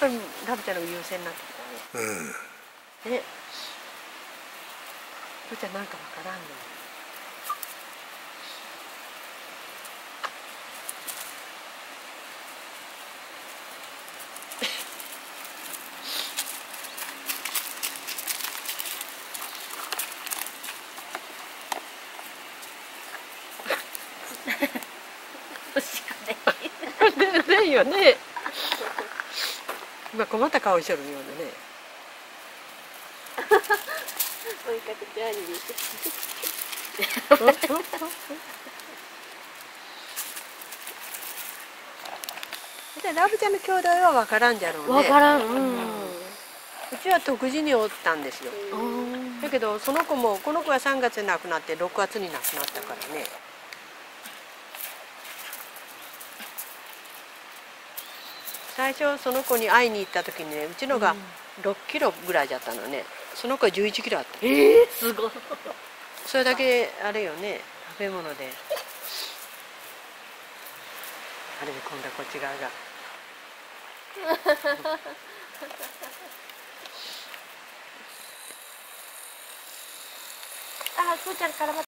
ぱりラブちゃんの優先になってきたね。ね、ラブちゃんなんかわからんの。ないよね。今困った顔しとるようでね。 追いかけて兄にでラブちゃんの兄弟は分からんじゃろうね。 分からん。 うちは独自におったんですよ。だけどその子もこの子は3月に亡くなって6月に亡くなったからね。最初その子に会いに行った時にね、うちのが6キロぐらいだったのね。その子は11キロあった。 すごい。 それだけあれよね、食べ物で。あれで今度はこっち側が。 あ、くーちゃんからま